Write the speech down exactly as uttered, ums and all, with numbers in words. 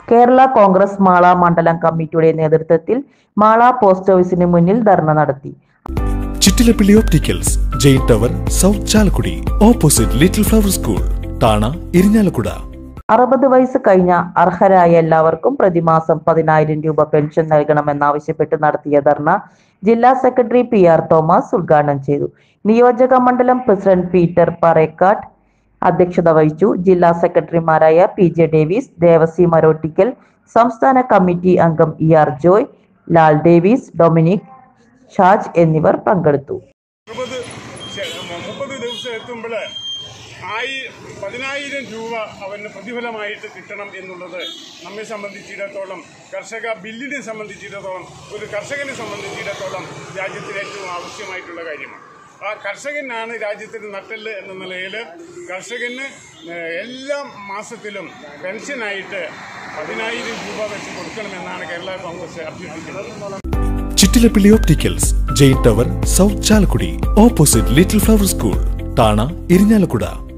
കേരള കോൺഗ്രസ് മാള മണ്ഡലം കമ്മിറ്റിയുടെ നേതൃത്വത്തിൽ മാള പോസ്റ്റ് ഓഫീസിന് മുന്നിൽ ധർണ നടത്തി. Chittilappilly opticals, Jain tower, south Chalakudy, opposite little flower school, Thana, Irinjalakuda. അറുപത് വയസ്സ് കഴിഞ്ഞ അർഹരായ എല്ലാവർക്കും പ്രതിമാസം പതിനായിരം രൂപ പെൻഷൻ നൽകണമെന്നാവശ്യപ്പെട്ട് നടത്തിയ ധർണ ജില്ലാ സെക്രട്ടറി പി ആർ തോമസ് ഉദ്ഘാടനം ചെയ്തു. നിയോജക മണ്ഡലം പ്രസിഡന്റ് പീറ്റർ പറേക്കാട് അധ്യക്ഷത വഹിച്ചു. ജില്ലാ സെക്രട്ടറിമാരായ P J Davis, Devasi Marottikkal, സംസ്ഥാന കമ്മിറ്റി അംഗം E R Joy, Lal Davis, Dominic, Shaj എന്നിവർ പങ്കെടുത്തു. മുപ്പത് ദിവസം എത്തുമ്പോൾ ആയി പതിനായിരം രൂപ അവന് പ്രതിഫലമായിട്ട് കിട്ടണം എന്നുള്ളത് നമ്മെ സംബന്ധിച്ചിടത്തോളം, കർഷക ബില്ലിനെ സംബന്ധിച്ചിടത്തോളം, ഒരു കർഷകനെ സംബന്ധിച്ചിടത്തോളം രാജ്യത്തിന് ഏറ്റവും ആവശ്യമായിട്ടുള്ള കാര്യമാണ്. ആ കർഷകനാണ് രാജ്യത്തിന് നട്ടെല്ല് എന്ന നിലയിൽ കർഷകന് എല്ലാ മാസത്തിലും പെൻഷനായിട്ട് പതിനായിരം രൂപ വെച്ച് കൊടുക്കണമെന്നാണ് കേരള കോൺഗ്രസ് അഭ്യർത്ഥിക്കുന്നത്. Chittilappilly opticals, Jain tower, south Chalakudy, opposite little flower school, Thana, Irinjalakuda.